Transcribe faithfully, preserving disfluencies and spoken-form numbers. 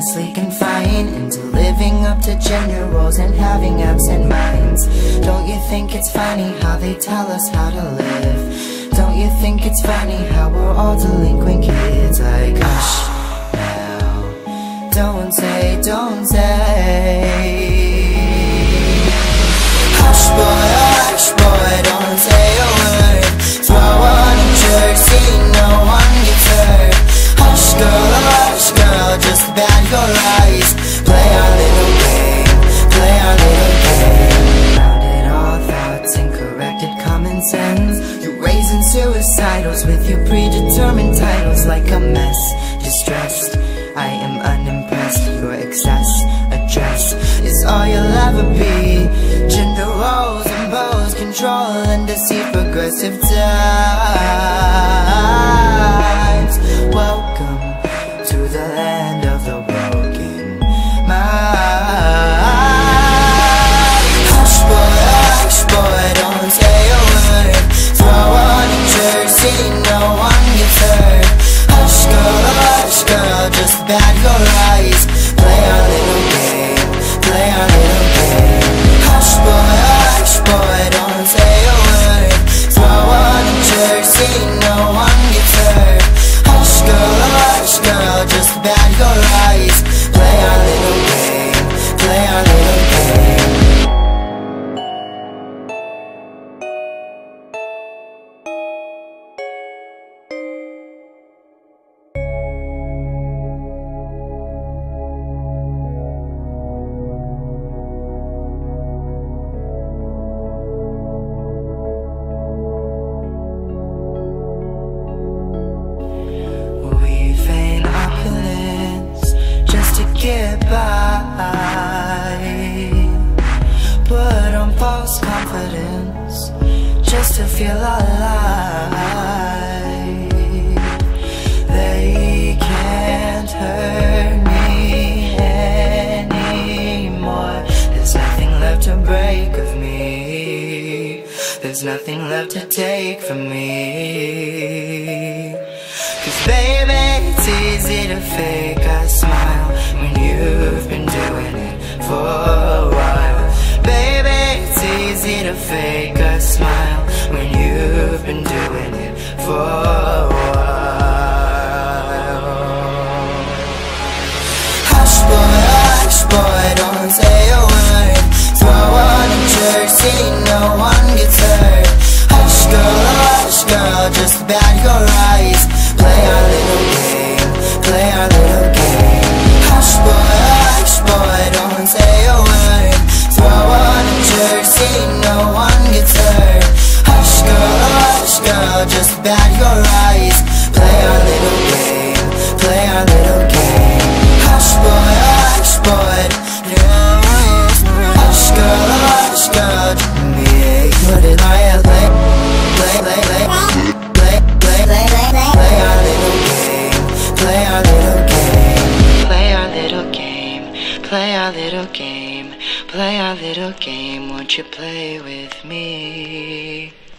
endlessly confined into living up to gender roles and having absent minds. Don't you think it's funny how they tell us how to live? Don't you think it's funny how we're all delinquent kids? Like, hush now, don't say, don't say. Hush boy, hush boy, don't say a word. Throw on a jersey, no one gets hurt. Hush girl, hush girl, just bat your eyes. Play our little game, play our little game. Rounded all thoughts and corrected common sense. You're raising suicidals with your predetermined titles. Like a mess, distressed, I am unimpressed. Your excess, address, is all you'll ever be. Gender roles and bows, control and deceit, progressive times. Welcome to the land of the broken mind. Hush boy, hush boy, don't say a word. Throw on a jersey, no one gets hurt. Hush girl, hush girl, just bat your eyes. Play our little game, play our little game. Hush boy, hush boy, don't say a word. Throw on a jersey, no one gets hurt. Hush girl, hush girl, just bat your eyes. Play our little game, play our little game. Get by, put on false confidence just to feel alive. They can't hurt me anymore. There's nothing left to break of me. There's nothing left to take from me. Cause baby, it's easy to fake a smile when you've been doing it for a while. Baby, it's easy to fake a smile when you've been doing it for a while. Hush boy, hush boy, don't say a word. Throw on a jersey, no one gets hurt. Hush girl, hush girl, just bat your eyes. Play our little game, play our little game. Hush boy, hush boy, don't say a word. Throw on a jersey, no one gets hurt. Hush girl, hush girl, just bat your eyes. Play our little game, play our little game. Hush boy, hush boy, hush girl, hush girl. Me, put it on your leg. Play, play, play, play, play, play, play, play our little game, play our little game. Play our little game, play our little game, play our little game. Won't you play with me?